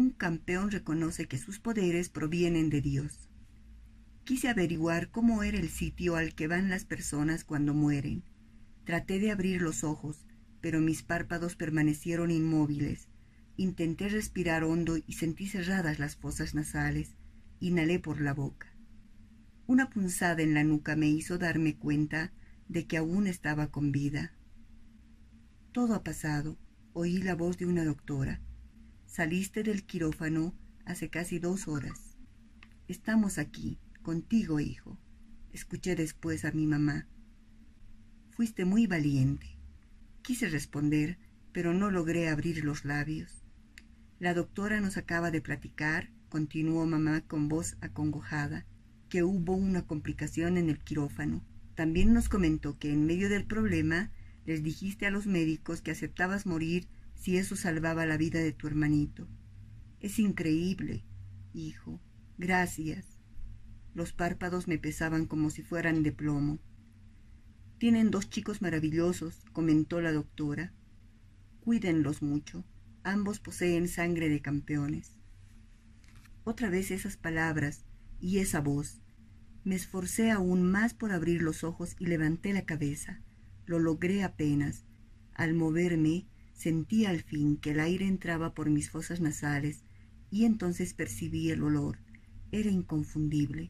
Un campeón reconoce que sus poderes provienen de Dios. Quise averiguar cómo era el sitio al que van las personas cuando mueren. Traté de abrir los ojos, pero mis párpados permanecieron inmóviles. Intenté respirar hondo y sentí cerradas las fosas nasales. Inhalé por la boca. Una punzada en la nuca me hizo darme cuenta de que aún estaba con vida. Todo ha pasado. Oí la voz de una doctora. Saliste del quirófano hace casi 2 horas. Estamos aquí, contigo, hijo. Escuché después a mi mamá. Fuiste muy valiente. Quise responder, pero no logré abrir los labios. La doctora nos acaba de platicar, continuó mamá con voz acongojada, que hubo una complicación en el quirófano. También nos comentó que en medio del problema les dijiste a los médicos que aceptabas morir si eso salvaba la vida de tu hermanito. Es increíble, hijo. Gracias. Los párpados me pesaban como si fueran de plomo. Tienen 2 chicos maravillosos, comentó la doctora. Cuídenlos mucho. Ambos poseen sangre de campeones. Otra vez esas palabras y esa voz. Me esforcé aún más por abrir los ojos y levanté la cabeza. Lo logré apenas. Al moverme, sentí al fin que el aire entraba por mis fosas nasales y entonces percibí el olor. Era inconfundible.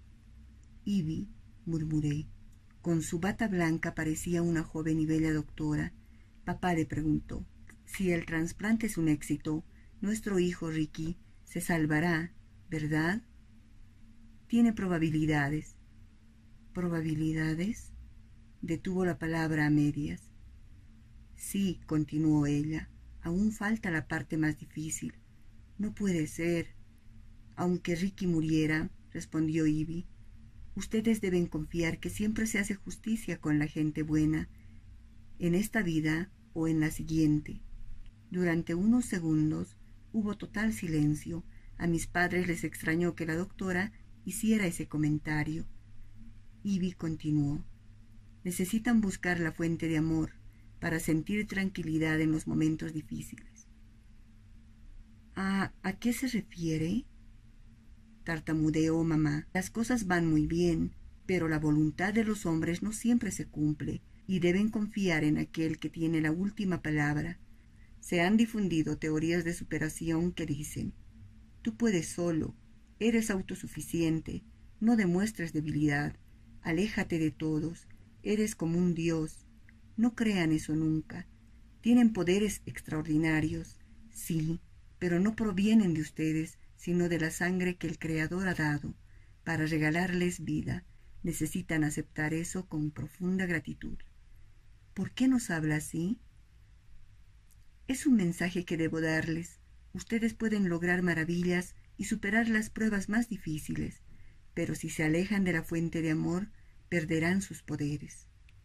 Ivy, murmuré. Con su bata blanca parecía una joven y bella doctora. Papá le preguntó: si el trasplante es un éxito, nuestro hijo Ricky se salvará, ¿verdad? Tiene probabilidades. ¿Probabilidades? Detuvo la palabra a medias. Sí, continuó ella, aún falta la parte más difícil. No puede ser. Aunque Ricky muriera, respondió Ivy, ustedes deben confiar que siempre se hace justicia con la gente buena, en esta vida o en la siguiente. Durante unos segundos hubo total silencio. A mis padres les extrañó que la doctora hiciera ese comentario. Ivy continuó: necesitan buscar la fuente de amor para sentir tranquilidad en los momentos difíciles. ¿A qué se refiere? Tartamudeó mamá. Las cosas van muy bien, pero la voluntad de los hombres no siempre se cumple y deben confiar en aquel que tiene la última palabra. Se han difundido teorías de superación que dicen: tú puedes solo, eres autosuficiente, no demuestres debilidad, aléjate de todos, eres como un dios. No crean eso nunca. Tienen poderes extraordinarios, sí, pero no provienen de ustedes, sino de la sangre que el Creador ha dado para regalarles vida. Necesitan aceptar eso con profunda gratitud. ¿Por qué nos habla así? Es un mensaje que debo darles. Ustedes pueden lograr maravillas y superar las pruebas más difíciles, pero si se alejan de la fuente de amor, perderán sus poderes.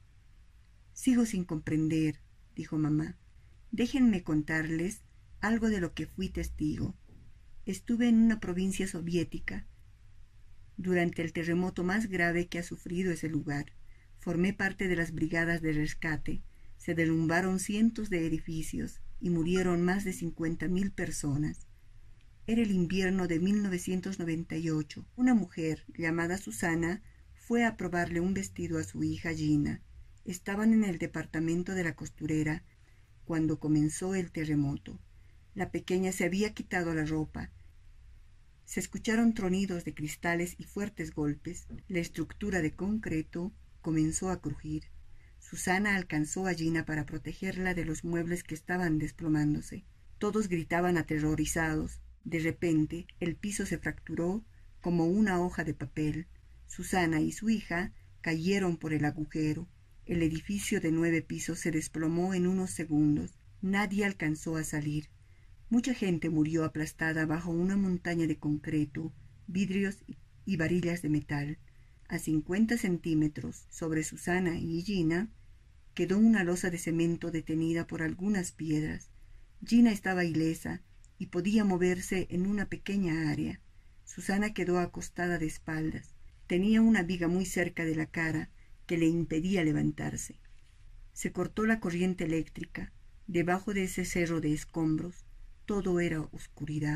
Sigo sin comprender, dijo mamá. Déjenme contarles algo de lo que fui testigo. Estuve en una provincia soviética durante el terremoto más grave que ha sufrido ese lugar. Formé parte de las brigadas de rescate. Se derrumbaron cientos de edificios y murieron más de 50.000 personas. Era el invierno de 1998. Una mujer llamada Susana fue a probarle un vestido a su hija Gina. Estaban en el departamento de la costurera cuando comenzó el terremoto. La pequeña se había quitado la ropa. Se escucharon tronidos de cristales y fuertes golpes. La estructura de concreto comenzó a crujir. Susana alcanzó a Gina para protegerla de los muebles que estaban desplomándose. Todos gritaban aterrorizados. De repente, el piso se fracturó como una hoja de papel. Susana y su hija cayeron por el agujero. El edificio de 9 pisos se desplomó en unos segundos. Nadie alcanzó a salir. Mucha gente murió aplastada bajo una montaña de concreto, vidrios y varillas de metal. A 50 centímetros sobre Susana y Gina quedó una losa de cemento detenida por algunas piedras. Gina estaba ilesa y podía moverse en una pequeña área. Susana quedó acostada de espaldas. Tenía una viga muy cerca de la cara que le impedía levantarse. Se cortó la corriente eléctrica. Debajo de ese cerro de escombros todo era oscuridad.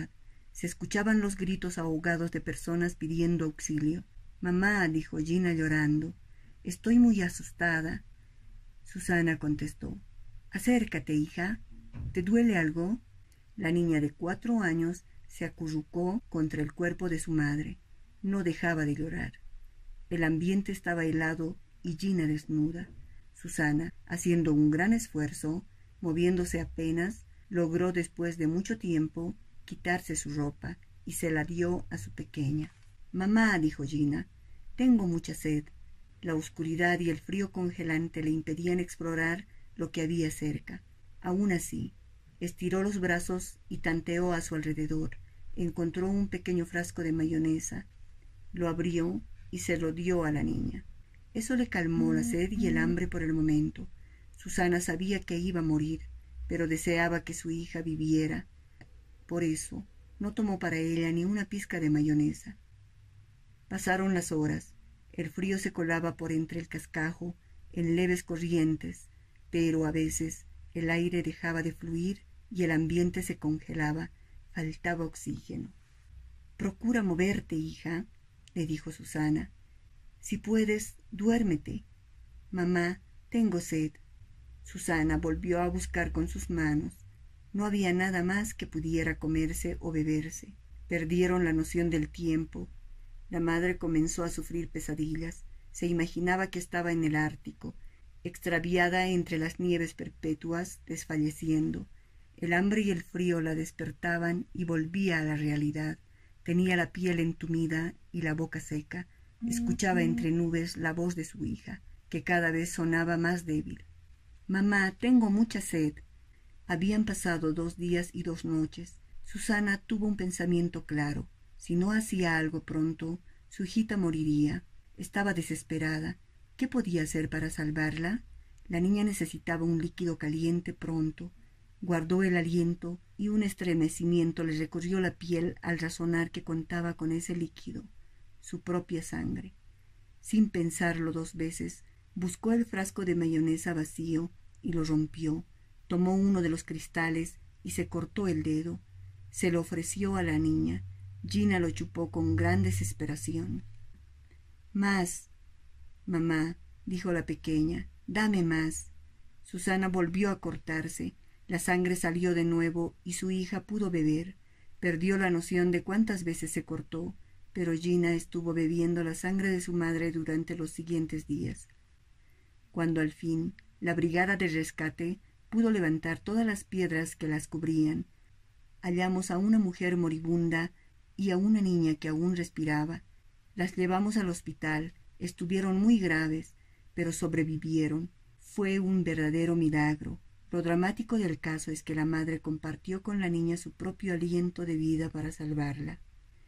Se escuchaban los gritos ahogados de personas pidiendo auxilio. «Mamá», dijo Gina llorando, «estoy muy asustada». Susana contestó, «Acércate, hija. ¿Te duele algo?» La niña de 4 años se acurrucó contra el cuerpo de su madre. No dejaba de llorar. El ambiente estaba helado y Gina desnuda. Susana, haciendo un gran esfuerzo, moviéndose apenas, logró después de mucho tiempo quitarse su ropa y se la dio a su pequeña. «Mamá», dijo Gina, «tengo mucha sed». La oscuridad y el frío congelante le impedían explorar lo que había cerca. Aún así, estiró los brazos y tanteó a su alrededor. Encontró un pequeño frasco de mayonesa. Lo abrió y se lo dio a la niña. Eso le calmó la sed y el hambre por el momento. Susana sabía que iba a morir, pero deseaba que su hija viviera. Por eso, no tomó para ella ni una pizca de mayonesa. Pasaron las horas. El frío se colaba por entre el cascajo en leves corrientes, pero a veces el aire dejaba de fluir y el ambiente se congelaba. Faltaba oxígeno. «Procura moverte, hija», le dijo Susana. «Si puedes, duérmete». «Mamá, tengo sed». Susana volvió a buscar con sus manos. No había nada más que pudiera comerse o beberse. Perdieron la noción del tiempo. La madre comenzó a sufrir pesadillas. Se imaginaba que estaba en el Ártico, extraviada entre las nieves perpetuas, desfalleciendo. El hambre y el frío la despertaban y volvía a la realidad. Tenía la piel entumida y la boca seca. Escuchaba entre nubes la voz de su hija, que cada vez sonaba más débil. «Mamá, tengo mucha sed». Habían pasado 2 días y 2 noches. Susana tuvo un pensamiento claro. Si no hacía algo pronto, su hijita moriría. Estaba desesperada. ¿Qué podía hacer para salvarla? La niña necesitaba un líquido caliente pronto. Guardó el aliento y un estremecimiento le recorrió la piel al razonar que contaba con ese líquido, su propia sangre. Sin pensarlo 2 veces, buscó el frasco de mayonesa vacío y lo rompió. Tomó uno de los cristales y se cortó el dedo. Se lo ofreció a la niña. Gina lo chupó con gran desesperación. «Más, mamá», dijo la pequeña, «dame más». Susana volvió a cortarse. La sangre salió de nuevo y su hija pudo beber. Perdió la noción de cuántas veces se cortó, pero Gina estuvo bebiendo la sangre de su madre durante los siguientes días. Cuando al fin la brigada de rescate pudo levantar todas las piedras que las cubrían, hallamos a una mujer moribunda y a una niña que aún respiraba. Las llevamos al hospital. Estuvieron muy graves, pero sobrevivieron. Fue un verdadero milagro. Lo dramático del caso es que la madre compartió con la niña su propio aliento de vida para salvarla.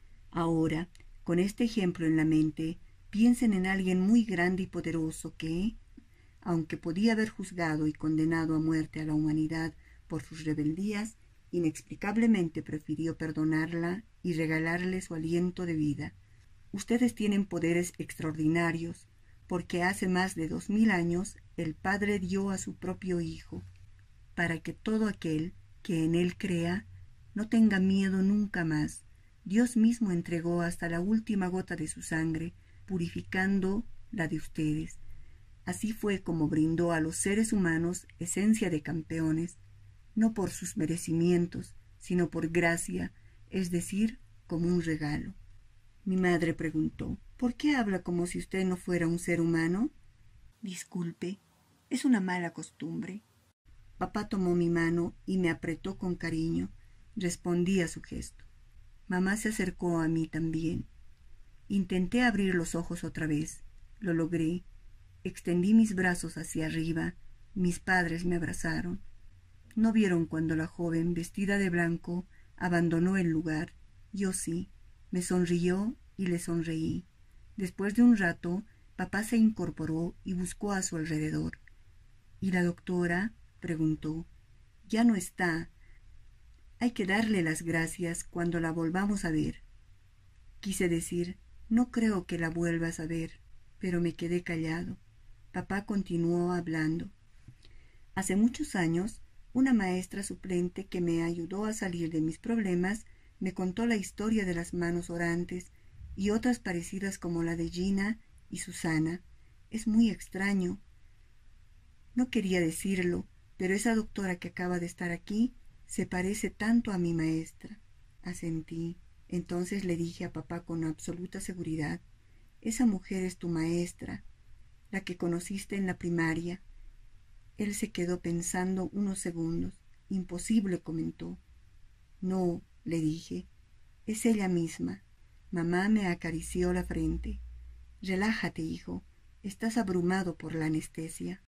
Ahora, con este ejemplo en la mente, piensen en alguien muy grande y poderoso que, aunque podía haber juzgado y condenado a muerte a la humanidad por sus rebeldías, inexplicablemente prefirió perdonarla y regalarle su aliento de vida. Ustedes tienen poderes extraordinarios, porque hace más de 2000 años el Padre dio a su propio Hijo, para que todo aquel que en Él crea no tenga miedo nunca más. Dios mismo entregó hasta la última gota de su sangre, purificando la de ustedes. Así fue como brindó a los seres humanos esencia de campeones, no por sus merecimientos, sino por gracia, es decir, como un regalo. Mi madre preguntó, «¿Por qué habla como si usted no fuera un ser humano?» «Disculpe, es una mala costumbre». Papá tomó mi mano y me apretó con cariño. Respondí a su gesto. Mamá se acercó a mí también. Intenté abrir los ojos otra vez. Lo logré. Extendí mis brazos hacia arriba. Mis padres me abrazaron. No vieron cuando la joven, vestida de blanco, abandonó el lugar. Yo sí. Me sonrió y le sonreí. Después de un rato, papá se incorporó y buscó a su alrededor. «¿Y la doctora?», preguntó. «Ya no está. Hay que darle las gracias cuando la volvamos a ver». Quise decir, «No creo que la vuelvas a ver», pero me quedé callado. Papá continuó hablando. «Hace muchos años, una maestra suplente que me ayudó a salir de mis problemas Me contó la historia de las manos orantes y otras parecidas como la de Gina y Susana. Es muy extraño. No quería decirlo, pero esa doctora que acaba de estar aquí se parece tanto a mi maestra. Asentí. Entonces le dije a papá con absoluta seguridad: esa mujer es tu maestra, la que conociste en la primaria. Él se quedó pensando unos segundos. Imposible, comentó. No, le dije, es ella misma. Mamá me acarició la frente. Relájate, hijo. Estás abrumado por la anestesia.